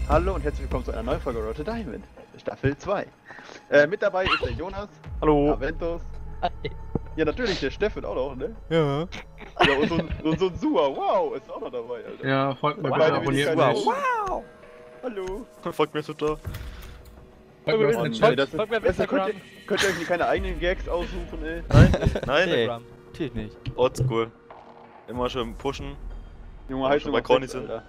Hallo und herzlich willkommen zu einer neuen Folge Road to Diamond, Staffel 2. Mit dabei ist der Jonas, Hallo. Aventus, ja natürlich der Steffen auch noch, ne? Ja. Ja, und so ein Sua, wow, ist auch noch dabei, Alter. Ja, folgt mir Und bitte, beide abonniert Wenigkeit- mich. Wow! Hallo! Folgt mir Twitter. Folgt mir auf Mann, den ey, Chat. das folgt mir auf könnt Instagram. ihr euch keine eigenen Gags aussuchen, ey? Nein, Nee, Instagram. natürlich nicht. oldschool. Immer schön pushen. Junge, heißt schon nur bei noch Conny sechs, sind. Alter.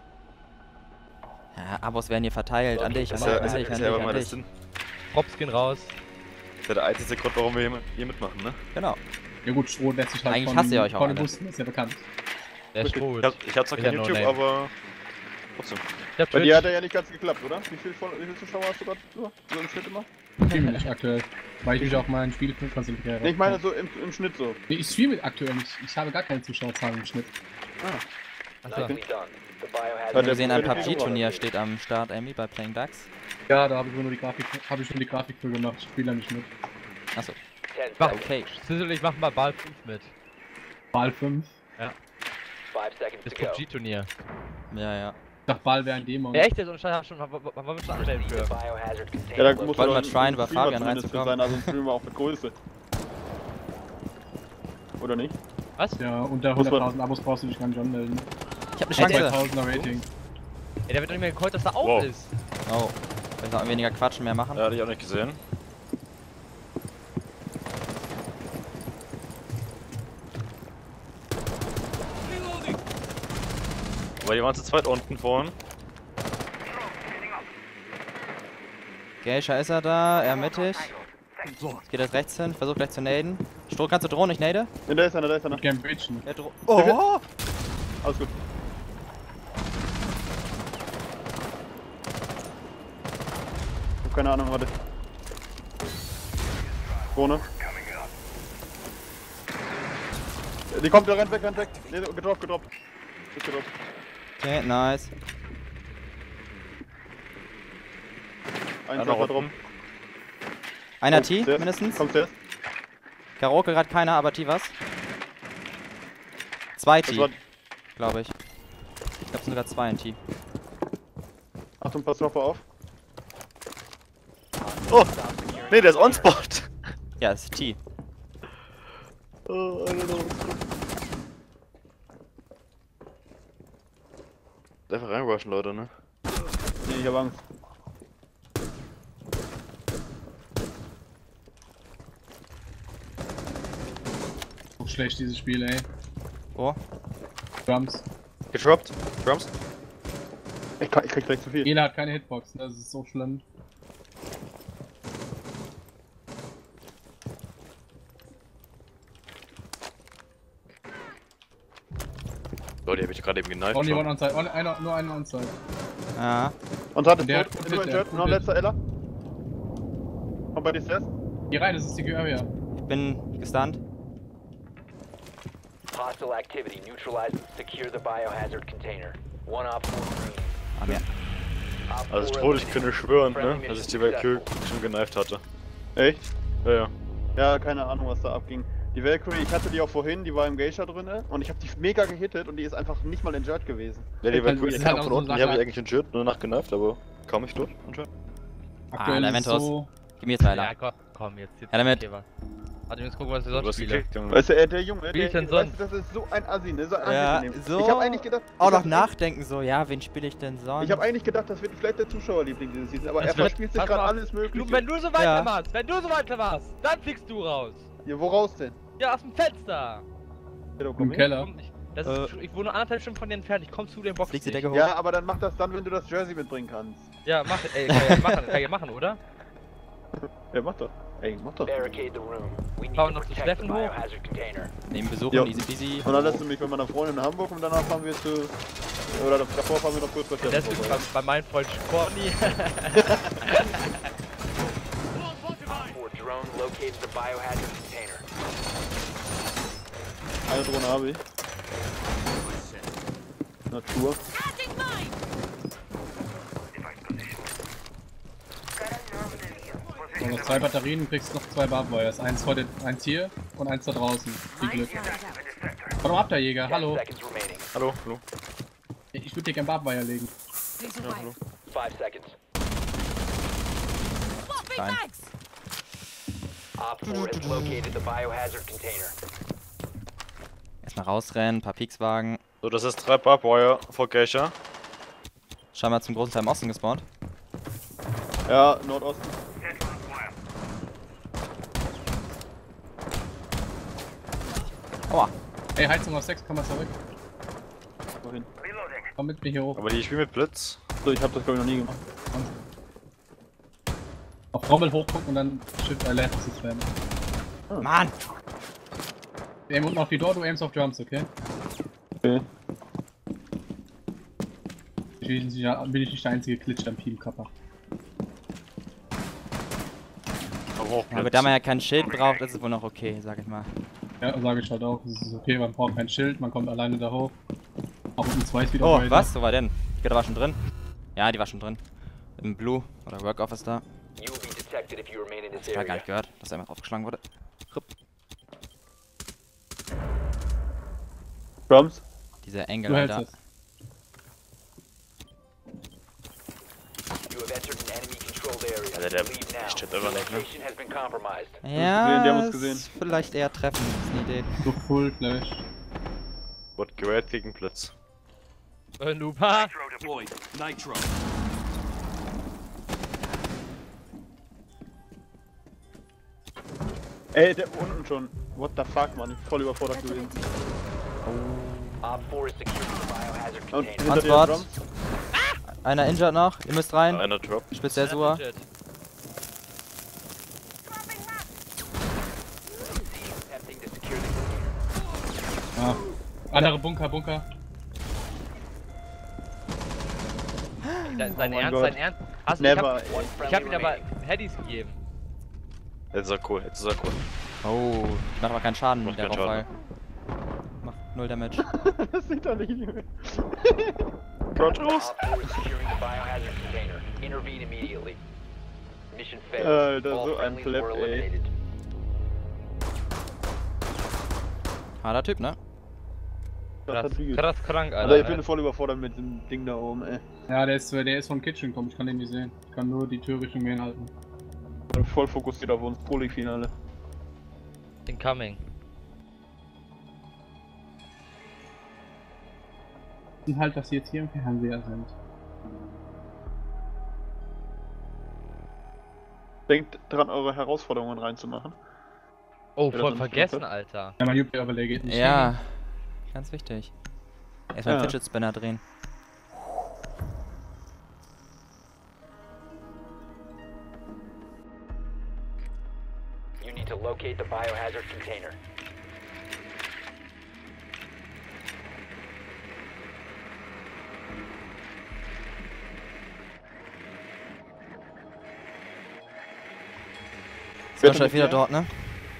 Ja, Abos werden hier verteilt. An dich, an Ist dich, ja, an ist, dich, ist an ja dich, aber mal an das dich. Sinn. Props gehen raus. Das ist ja der einzige Grund, warum wir hier mitmachen, ne? Genau. Ja gut, Stroh lässt sich halt Eigentlich von, hasst ihr euch auch von alle. Bussen, ist ja bekannt. Der ist gut. Ich hab zwar Ist kein ja no YouTube, name. aber trotzdem. Der Bei dir Twitch. hat er ja nicht ganz geklappt, oder? Wie viele Zuschauer hast du gerade so im Schnitt immer? Streame nicht aktuell, weil ich mich auf mein Spiel konzentriere. Nee, ich meine so im Schnitt so. Nee, ich streame aktuell nicht. Ich habe gar keine Zuschauerzahlen im Schnitt. Achso. Ich habe gesehen, ein PUBG-Turnier steht am Start, Amy, bei Playing Ducks. Ja, da habe ich nur die Grafik, schon die Grafik für gemacht. Ich spiele da nicht mit. Achso. Mach, Okay. Sizzle, ich mach mal Ball 5 mit. Ball 5. Das PUBG-Turnier. Ja, ja. Ich dachte, Ball wäre ein Dämon. Ja, echt jetzt? Und ich hab schon, haben wir schon anstellen für. Ja, da muss Wollten wir tryen, über Fabian reinzukommen. Sein, also streamen wir auch mit Größe. Oder nicht? Was? Ja, unter Muss man- 100.000 Abos brauchst du dich gar nicht anmelden. Ich hab eine Chance. 2000er Rating. Ey, der wird doch nicht mehr gekäut, dass er auf Wow. ist. Oh. Wir sollen weniger quatschen, mehr machen. Ja, hatte ich auch nicht gesehen. Aber die waren zu zweit unten vorhin. Geisha ist er da, er mittig. Jetzt geht er rechts hin, ich versuche gleich zu naden. Stroh, kannst du drohen, ich nade? Ja, da ist einer, da ist einer. Game Bridgen. Er oh! Alles gut. Ich hab keine Ahnung, warte. Drohne. Die kommt, der rennt weg, rennt weg. Nee, gedroppt. Ist gedroppt. Okay, nice. Eins Einer einfach drauf. unten. Einer Oh, T, der ist- mindestens. Kommt zuerst. Karaoke gerade keiner, aber T was? Zwei Das T, war. glaube ich. Ich glaube, es sind sogar zwei in T. Achtung, pass drauf auf. Oh! Nee, der ist on-spot! Ja, es ist T. Oh, Alter. Einfach reinrushen, Leute, ne? Nee, ich hab Angst. So schlecht dieses Spiel, ey. Oh. Drums. Gedroppt. Drums. Ich krieg gleich zu viel. Jeder hat keine Hitbox, das ist so schlimm. Leute, die hab ich gerade eben geneift. Only schon. one on side, nur einen on side. Ja. Und hat es Der tot. hat Ist Hit, der hat Noch ein Hit. letzter Ella. Kommt bei dir zuerst. Hier rein, das ist die Area. Ich bin gestunt. Hostile activity. Neutralize and secure the biohazard container. One op 4 remaining. Ah, ja. Op Also 4 Stroh, ich könnte schwören, ne? Friendly Dass ich mission die bei Kill successful. schon geneift hatte. Echt? Ja, ja. Ja, keine Ahnung, was da abging. Die Valkyrie, ich hatte die auch vorhin, die war im Geisha drinne und ich habe die mega gehittet und die ist einfach nicht mal injured gewesen. Ja, die Ist war halt- cool. ist Die halt kam auch von so unten, eine die habe ich Sache. eigentlich injured, nur nach geneift, aber kam ich tot anscheinend. Aktuell ist es Laventus. so. Gib mir jetzt mal Ja, Ella. komm, jetzt. Ja, damit. Okay, warte, jetzt gucken, was wir Du sonst hast spielen. gekriegt, Junge. Weißt du, der Junge, Wie ich denn weißt sonst? du, das ist so ein Assi, ne? So Ja, angenehm. so. Ich habe eigentlich gedacht, Auch noch ich hab- nachdenken so, ja, wen spiele ich denn sonst? Ich habe eigentlich gedacht, das wird vielleicht der Zuschauerliebling dieses Season, aber Das er wird- verspielt sich pass gerade mal auf. alles mögliche. Du, wenn du so weitermachst, dann fliegst du raus. Ja, woraus denn? Ja, aus dem Fenster. Pedo, Im komm her. Keller. Komm, ich wohne 1,5 Stunden von dir entfernt, ich komm zu den Box. Fliegt die Decke hoch? Ja, aber dann mach das dann, wenn du das Jersey mitbringen kannst. Ja, mach, ey, kann ja machen, oder? Ja, mach doch. Ey, mach doch. Barricade the room. We need Fahren to noch zu protect the Steffen hoch? biohazard container. Neben Besuchen, Ja. easy peasy. Und dann lässt du mich bei meiner Freundin in Hamburg und danach fahren wir zu... Oder davor fahren wir noch kurz bei Steffen Deswegen vorbei. bei meinem Freund Courtney. Op 4 drone located the biohazard container. Eine Drohne habe ich. Natur. Und noch 2 Batterien und kriegst noch 2 Barbwires. Eins hier und eins da draußen. Viel Glück. Warum ab, der Jäger? 10 Hallo. seconds remaining. Hallo, hallo. Ich würde dir gern Barbwire legen. Ja, hallo. 5 seconds. Nein. Op 4 has located the biohazard container. Erstmal rausrennen, ein paar Peaks wagen. So, das ist 3 Barbwire vor Geisha. Scheinbar zum großen Teil im Osten gespawnt. Ja, Nordosten. Aua. Ey, Heizung auf 6, komm mal zurück. Wohin? Komm mit mir hier hoch. Aber hier, ich spiele mit Blitz. So, ich hab das glaube ich noch nie gemacht. Auf Trommel hochgucken und dann Shift Left zu spammen. Mann! Wir aimen unten auf die Door, du aimst auf Drums, okay? Okay. Bin ich nicht der einzige Glitch am Team, Kappa. Aber hoch, Ja, aber da man ja kein Schild braucht, ist es wohl noch okay, sag ich mal. Ja, sage ich halt auch. Es ist okay, man braucht kein Schild, man kommt alleine da hoch. Auch unten 2 ist wieder Oh, Raid. was? Wo war denn? Die Gitter war schon drin? Ja, die war schon drin. Im Blue oder Work Office da. You will be detected if you remain in this Ich hab gar area. nicht gehört, dass er einfach aufgeschlagen wurde. Rupp. Drums? Dieser Engel, Du hältst Alter. es. You have entered an enemy controlled area. Alter, der Leave now. steht immer nicht, ne? Location has been compromised. Ja, die haben uns gesehen. ist vielleicht eher treffen, ist eine Idee. So Full Flash. Wird gerät gegen Blitz. Nupa. Ey, der unten schon. What the fuck, Mann. Ich bin voll überfordert gewesen. Op 4 is securing the biohazard Und container. hinter dir Antwort. Drums? Einer injured noch, ihr müsst rein. Einer droppt. Speziell Sua. Attempting to secure the container. Ja. Andere Bunker. Dein mein Ernst, Gott. dein Ernst? Hast du, Never, ich ey. hab ihm aber Headies gegeben. Jetzt ist er cool, jetzt ist er cool. Oh, ich mach aber keinen Schaden Macht mit der keinen Rauchfall. Macht 0 Damage. Das sieht doch nicht mehr. Gott raus! Op 4 is securing the biohazard container. Intervene immediately. Mission failed. Alter, All so ein friendlies Flip, were ey. eliminated. Harter Typ, ne? Das hat Lüge. Krass krank, Alter. Alter, ich bin voll überfordert mit dem Ding da oben, ey. Ja, der ist von Kitchen gekommen, ich kann den nicht sehen. Ich kann nur die Türrichtung gehen halten. Ich bin voll fokussiert auf uns. Pro-League-Finale. Incoming. Und halt, dass sie jetzt hier im Fernseher sind. Denkt dran, eure Herausforderungen reinzumachen. Oh, Ja, voll das vergessen, ist Alter. Ja, mein Überlay geht nicht. Ja, ganz wichtig. Erstmal Ja. den Fidget Spinner drehen. You need to locate the biohazard container. Ist wahrscheinlich wieder dort, ne?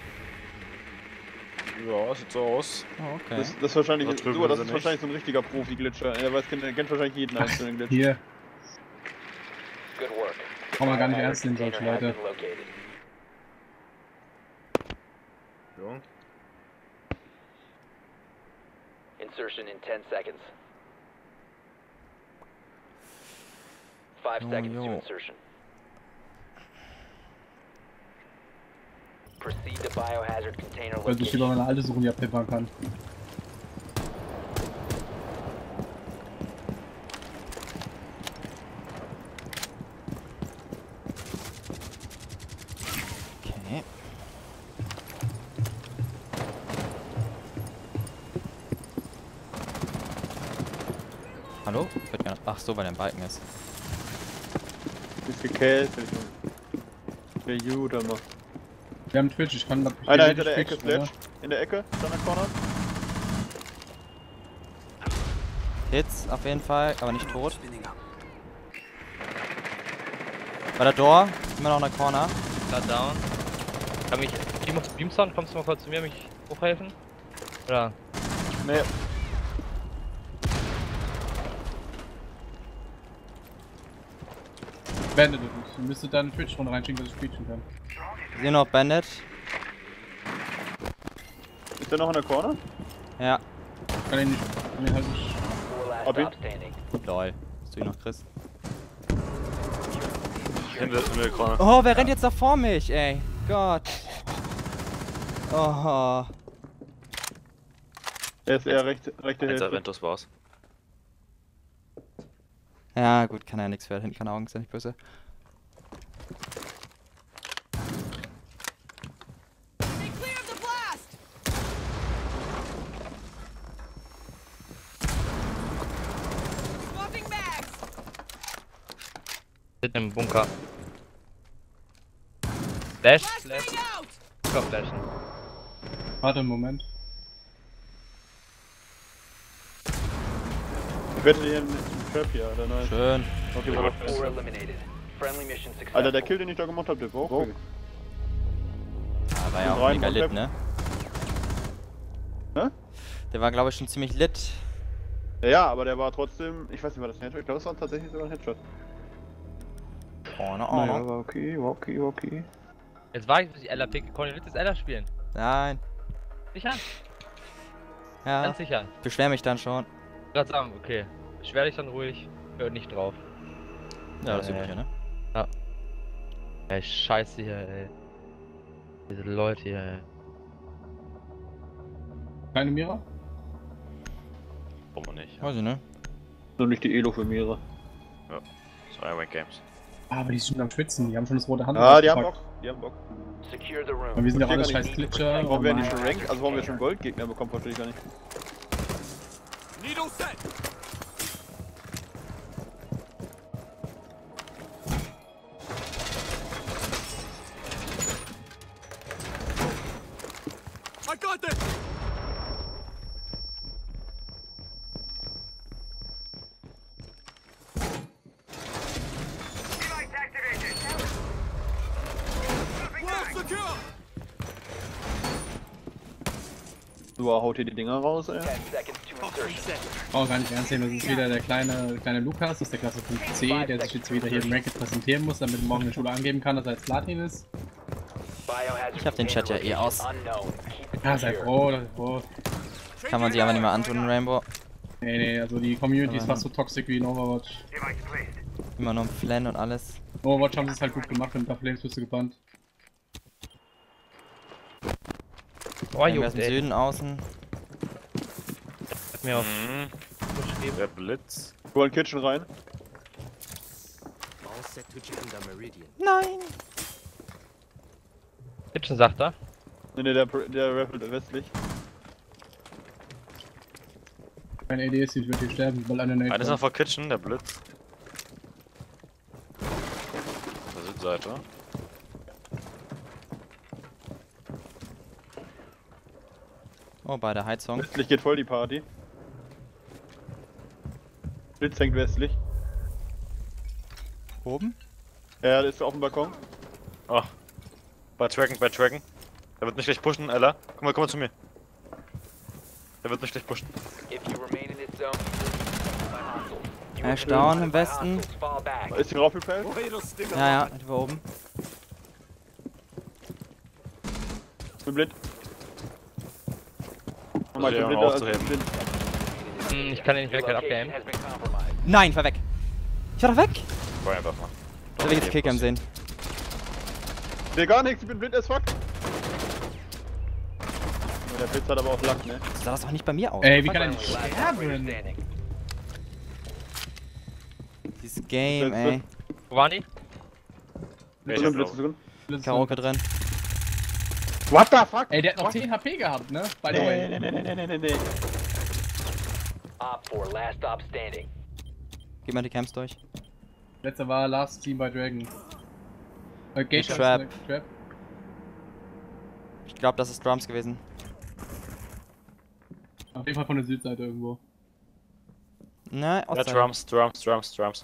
Ja, sieht so aus. Oh, okay. Das ist wahrscheinlich, Da drüben so, das ist er ist nicht. wahrscheinlich so ein richtiger Profi-Glitcher. Er weiß, kennt wahrscheinlich jeden einzelnen Glitch. Hier. Good work. Kann man gar nicht Biohazard ernst nehmen, solche container has Leute. been located. Ja. Insertion in 10 seconds. 5 Oh, seconds to yo. insertion. Proceed to biohazard container Weil ich über location. meine alte suchen, die abpeppern kann. Okay. Hallo? Ich würd gerne. Ach so, weil der ein Balken ist. Ist gekillt. Der Jude macht. Wir haben Twitch, ich kann da. Einer hinter der Ecke, Sledge. In der Ecke, dann der Corner. Hits auf jeden Fall, aber nicht tot. Bei der Door, immer noch in der Corner. Klar down. Kann mich. Beamson, kommst du mal kurz zu mir, mich hochhelfen? Oder? Nee. Bandit ist es. Ihr müsstet da eine Twitch-Runde reinschicken, dass ich preachen kann. Wir sehen noch Bandit. Ist der noch in der Corner? Ja, Ich kann ihn nicht. Kann ihn halt nicht. 4 last Abi. stop standing. lol. Dass du ihn noch kriegst. in der Krone. Oh, wer rennt jetzt da vor mich, ey? Gott. Oh. Er ist eher rechte Eins Hälfte. Aventus war's. Ja, gut, kann ja nichts für. Hinten keine Augen, ist ja nicht böse. Sind im Bunker. Flash, Flash. Bunker flashen. Warte einen Moment. Ich wette hier einen Trap hier, oder nein? Schön. Okay, Ja, warte. 4 eliminated. Friendly mission successful. Alter, der Kill, den ich da gemacht hab, der war auch cool. Ja, war ja auch Rein mega und lit, Trap. ne? Hä? Der war, glaube ich, schon ziemlich lit. Ja, aber der war trotzdem, ich weiß nicht, war das ein Headshot? Ich glaube, das war tatsächlich sogar ein Headshot. Ohne Naja, Ahnung. war okay. Jetzt war ich, bis ich Ella picke. Conny, willst du jetzt Ella spielen? Nein. Sicher? Ja, Ganz sicher. beschwer mich dann schon. Ich gerade sagen, okay. Beschwer dich dann ruhig. Hör nicht drauf. Ja, das Übliche, ne? Ey, scheiße hier, ey. Diese Leute hier, ey. Keine Mira? Warum nicht? Weiß ich, ne? Nur nicht die Elo für Mira. So, Rank Games. Ah, aber die sind am Schwitzen, die haben schon das rote Hand. Ah, die haben ausgepackt. Bock. Die haben Bock. Secure the Und room. wir sind ja auch Verstehe alles gar scheiß nicht. Glitcher. Warum werden die Mann. schon Rank? Also warum wir schon Goldgegner bekommen, verstehe ich gar nicht. So, haut hier die Dinger raus, ey. 10 seconds to insertion. Oh, gar nicht ernst nehmen, das ist wieder der kleine Lukas, das ist der Klasse 5C, der sich jetzt wieder hier im Ranked präsentieren muss, damit morgen in der Schule angeben kann, dass er als Platin ist. Biohazard Ich hab den Chat ja eh container aus. location unknown. Keep it Ja, sei secure. froh, sei froh. Kann man sich einfach nicht mehr antun, Rainbow. Nee, also die Community ist fast so toxisch wie in Overwatch. Immer nur im Flan und alles. In Overwatch haben sie es halt gut gemacht und da Flames bist du gebannt. Oh, Irgendwer Junge, aus dem Süden, außen. hat mir auf Mhm. geschrieben. Der Blitz. Go in Kitchen rein. Nein! Kitchen sagt er. Ne, der rappelt westlich. Keine AD ist, ich würde hier sterben, weil eine Nate Einer ist noch kommt. vor Kitchen, der Blitz. Auf der Südseite. Oh, bei der Heizung. Westlich geht voll die Party. Blitz hängt westlich. Oben? Ja, der ist auf dem Balkon. Oh. Bei Tracken. Der wird mich gleich pushen, Ella. Komm mal zu mir. Der wird mich gleich pushen. If you remain in this zone, by hostiles. You Er will ist be down notified im by Westen. hostiles. Fall back. Ist die raufgefällt? Ja, ja, die war oben. Ich bin blind. Nochmal, ich bin ja blinder als aufzuheben. blind. Ich kann den nicht Your weg, location abgamen. has been compromised. Nein, ich war weg. Ich war doch weg! War einfach mal. Ich will jetzt Kickern sehen. Ich seh gar nichts, ich bin blind as fuck. Der Blitz hat aber auch Lack, ne? So sah das doch nicht bei mir aus. Ey, wie Fuck. kann er nicht Friendly, last operator sterben? standing. Dieses Game, Letzte. ey. Wo waren die? Blitz drin, Blitz drin. Karaoke drin. What the fuck? Ey, der hat noch 10 HP gehabt, ne? By the way. Nee. Op 4, last stop standing. Geh mal die Camps durch. Letzter war Last Team by Dragon. Geisha ist Trap. eine Trap. Ich glaube, das ist Drums gewesen. Auf jeden Fall von der Südseite irgendwo. Nein, Ja, Ostside. Drums.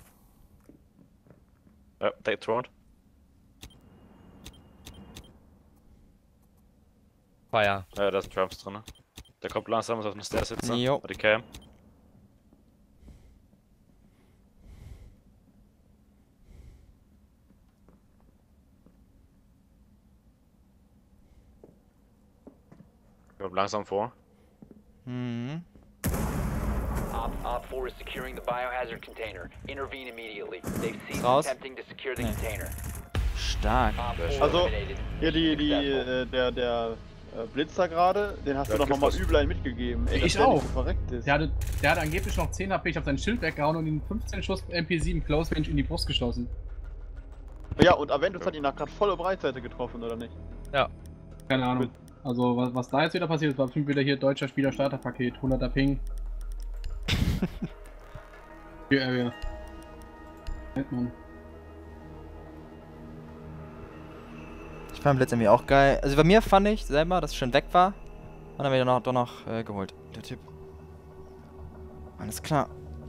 Der thront. Fire. Ja, da sind Drums drin. Der kommt langsam, muss auf den Stairs sitzen. Jo. Die Cam. Kommt langsam vor. Mhm. Op Op 4 is securing the biohazard container. Intervene immediately. They've ceased Raus. attempting to secure the Nee. container. Stark. Op 4 Also, eliminated. Hier der Blitzer gerade, den hast du doch nochmal übel einen mitgegeben. Ey, dass Ich der auch. nicht so verreckt ist. Der hat angeblich noch 10 HP, ich hab sein Schild weggehauen und ihn 15 Schuss MP7 Close Range in die Brust geschossen. Ja, und Aventus hat ihn nach gerade volle Breitseite getroffen, oder nicht? Keine Ahnung. Also, was da jetzt wieder passiert ist, war bestimmt wieder hier deutscher Spieler Starterpaket, 100er Ping. Für Area. Mann. Ich fand Blitz irgendwie auch geil. Also bei mir fand ich selber, dass es schon weg war. Und dann wieder doch noch geholt. Der Typ. Alles klar.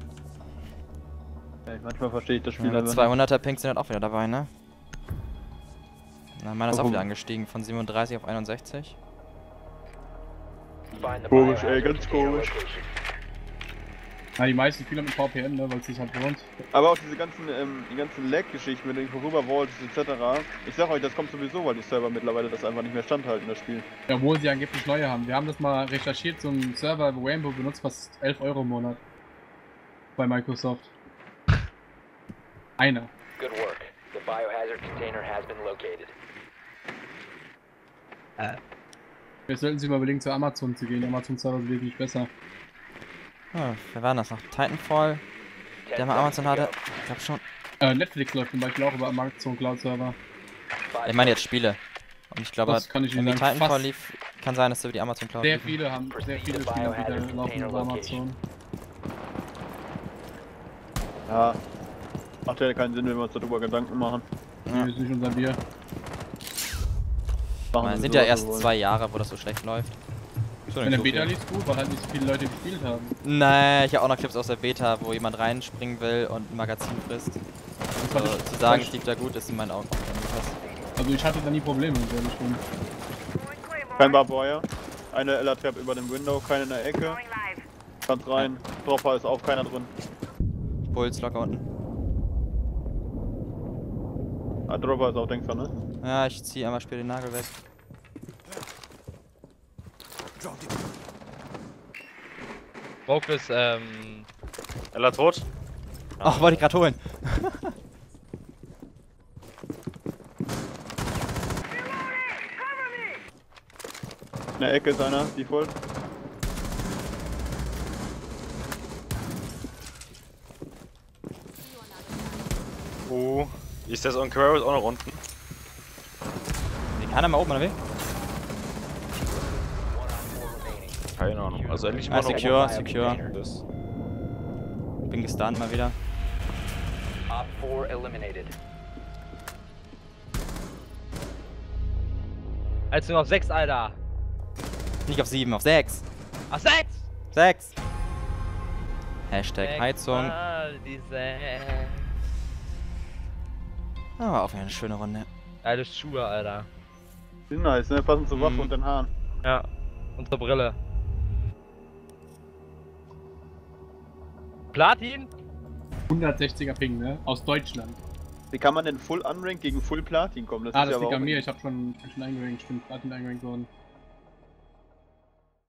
Ja, manchmal verstehe ich das Spiel Ja, aber 200er Pings sind halt auch wieder dabei, ne? Na, meiner ist auch Warum? wieder angestiegen von 37 auf 61. Find the Komisch, ey, biohazard ganz container komisch. location. Ja, die meisten Spieler mit VPN, ne, weil es sich halt lohnt. Aber auch diese ganzen, die ganzen Lag-Geschichten mit den Vorübervolts etc. Ich sag euch, das kommt sowieso, weil die Server mittlerweile das einfach nicht mehr standhalten, das Spiel. Ja, obwohl sie angeblich neue haben. Wir haben das mal recherchiert, so ein Server, wo Rainbow benutzt fast 11 € im Monat. Bei Microsoft. Einer. Good work. The biohazard container has been located. Wir sollten sich mal überlegen, zu Amazon zu gehen. Die Amazon-Server sind wesentlich besser. Ja, wer war das noch? Titanfall, 10 der mal Amazon seconds to hatte. go. Ich glaub schon. Netflix läuft zum Beispiel auch über Amazon Cloud-Server. 5 Ich meine jetzt Spiele. Und ich glaube, Das kann ich Ihnen wenn die sagen, Titanfall fast- lief, kann sein, dass sie über die Amazon Cloud Sehr liefen. viele haben, sehr viele Spieler wieder laufen über Amazon. Ja. Macht ja keinen Sinn, wenn wir uns darüber Gedanken machen. Ja. Das ist nicht unser Bier. Machen Es wir sind so, ja was erst wir wollen. 2 Jahre, wo das so schlecht läuft. So, In der nicht so Beta viel. lief's gut, weil halt nicht so viele Leute gespielt haben. Nee, ich habe auch noch Clips aus der Beta, wo jemand reinspringen will und ein Magazin frisst. Das Also, fand ich- zu sagen, fand es lief da gut, ist in meinen Augen auch nicht krass. Also ich hatte da nie Probleme mit der Richtung. Kein Barboyer. Eine Ella-Trap über dem Window, keine in der Ecke. Kannst rein. Dropper ist auf, keiner drin. Puls locker unten. Ah, Dropper ist auch denkbar, ne? Ja, ich ziehe einmal später den Nagel weg. Smoke ist, Ella tot? Ach, wollte ich gerade holen. In der Ecke ist einer, Default. Ist das on Quarrows auch noch unten? Den kann er mal oben, oder wie? Keine Ahnung. Also endlich Ah, mal noch secure, unten. secure. Das. Bin gestunt mal wieder. Op 4 eliminated. als nur auf 6, Alter. Nicht auf 7, auf 6. Auf 6! 6. Hashtag Heizung. Diese Aber auch wieder eine schöne Runde. geile Schuhe, Alter. Die sind nice, ne? Passen zur Waffe Mhm. und den Haaren. Ja. Unsere Brille. Platin? 160er Ping, ne? Aus Deutschland. Wie kann man denn Full Unrank gegen Full Platin kommen? Das ist liegt aber an auch mir, ich hab schon eingerankt, stimmt, Platin eingerankt worden.